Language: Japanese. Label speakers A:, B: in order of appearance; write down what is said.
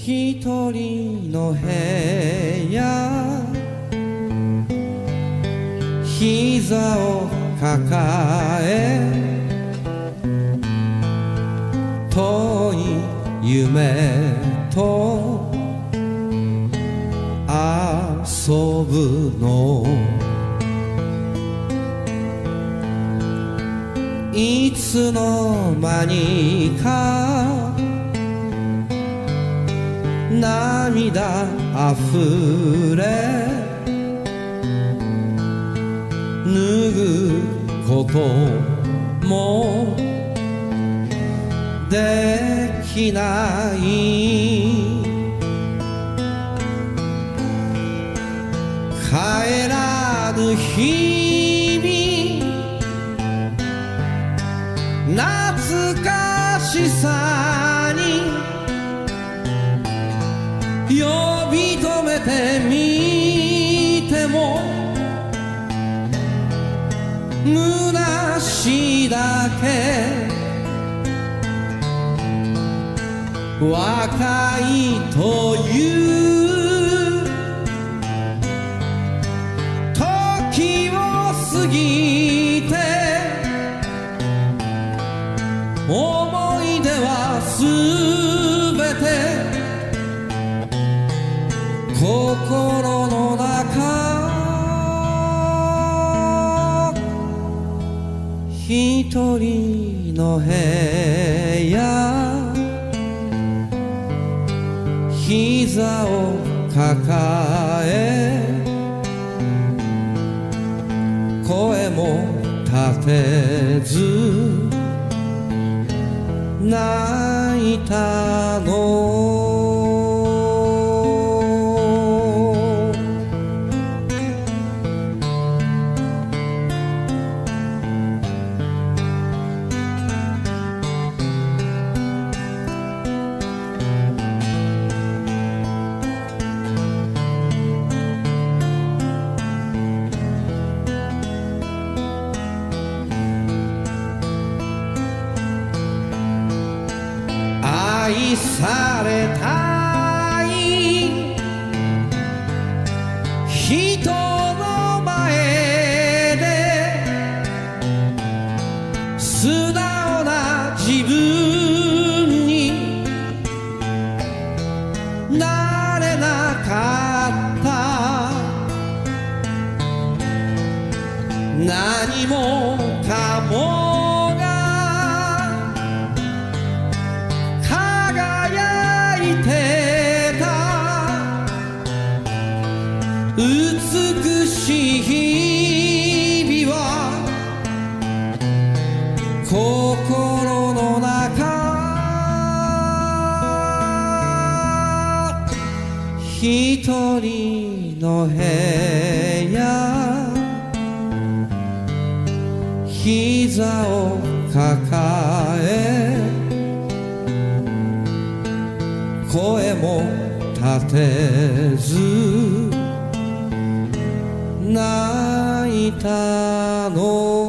A: 一人の部屋膝を抱え遠い夢と遊ぶのいつの間にか涙あふれ脱ぐこともできない帰らぬ日々懐かしさに呼び止めてみても虚しいだけ若いという時を過ぎて思い出はすべて心の中一人の部屋膝を抱え声も立てず泣いたの愛されたい人の前で素直な自分になれなかった何もかも美しい日々は心の中一人の部屋膝を抱え声も立てず泣いたの